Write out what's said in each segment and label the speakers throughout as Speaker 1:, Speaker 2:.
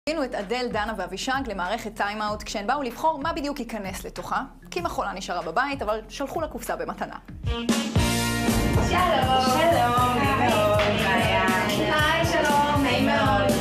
Speaker 1: הבאנו את אדל, דנה ואבישג למערכת טיים-אאוט כשהן באו לבחור מה בדיוק ייכנס לתוכה, כי מחולה נשארה בבית, אבל שלחו לה קופסה במתנה.
Speaker 2: שלום. שלום, נעים מאוד. היי, שלום, נעים מאוד.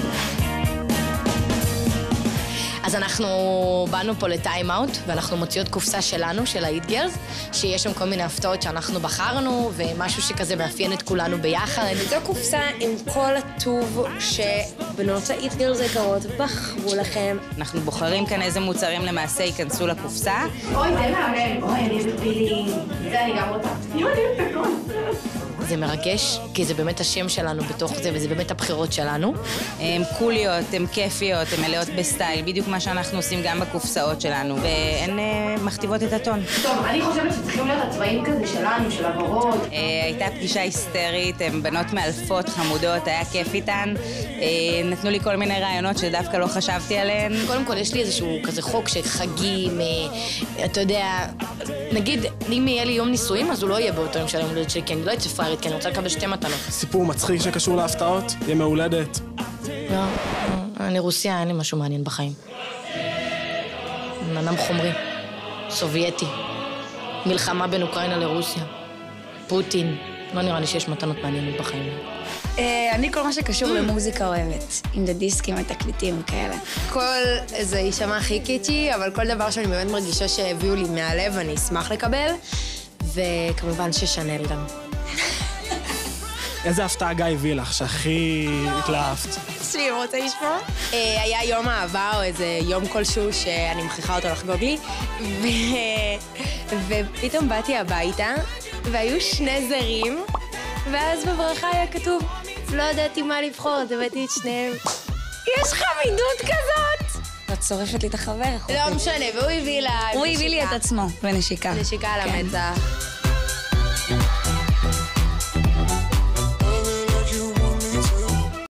Speaker 3: אז אנחנו באנו פה לטיים-אאוט, ואנחנו מוציאות קופסה שלנו, של ה-It Girls, שיש שם כל מיני הפתעות שאנחנו בחרנו, ומשהו שכזה מאפיין את כולנו ביחד.
Speaker 4: זו קופסה עם כל הטוב שבנות ה-It Girls היקרות בחרו לכם.
Speaker 5: אנחנו בוחרים כאן איזה מוצרים למעשה ייכנסו לקופסה.
Speaker 2: אוי, זה מהמם. אוי, אני בפילים. זה אני גם רוצה. יואי, אני בקול.
Speaker 3: זה מרגש, כי זה באמת השם שלנו בתוך זה, וזה באמת הבחירות שלנו.
Speaker 5: הן קוליות, הן כיפיות, הן מלאות בסטייל, בדיוק מה שאנחנו עושים גם בקופסאות שלנו, והן מכתיבות את הטון.
Speaker 2: טוב, אני חושבת שצריכים להיות הצבעים כזה שלנו, של הוורוד.
Speaker 5: הייתה פגישה היסטרית, הן בנות מאלפות, חמודות, היה כיף איתן. נתנו לי כל מיני רעיונות שדווקא לא חשבתי עליהן.
Speaker 3: קודם כל, יש לי איזשהו כזה חוק שחגים, אתה יודע, נגיד, אם יהיה לי יום נישואים, אז הוא לא יהיה באותו יום של היום הולדת שלי, כי אני לא אצא פריירית, כי אני רוצה לקבל 2 מתנות.
Speaker 6: סיפור מצחיק שקשור להפתעות, יהיה מהולדת.
Speaker 3: לא, אני רוסיה, אין לי משהו מעניין בחיים. אדם חומרי, סובייטי, מלחמה בין אוקראינה לרוסיה, פוטין, לא נראה לי שיש מתנות מעניינות בחיים.
Speaker 4: אני כל מה שקשור למוזיקה אוהבת, עם דיסקים ותקליטים כאלה.
Speaker 7: כל איזה יישמע הכי קיצ'י, אבל כל דבר שאני באמת מרגישה שהביאו לי מהלב, אני אשמח לקבל, וכמובן ששנל גם.
Speaker 6: איזה הפתעה גיא הביא לך שהכי התלהבת?
Speaker 7: שלי, רוצה לשמוע? היה יום אהבה או איזה יום כלשהו שאני מכריחה אותו לחגוג לי, ופתאום באתי הביתה, והיו 2 זרים, ואז בברכה היה כתוב, לא ידעתי מה לבחור, אז הבאתי את שניהם. יש חמידות כזאת!
Speaker 4: את שורפת לי את החבר, אחותי.
Speaker 7: לא משנה, והוא הביא לה...
Speaker 4: הוא הביא לי את עצמו, ונשיקה.
Speaker 7: נשיקה על המצח.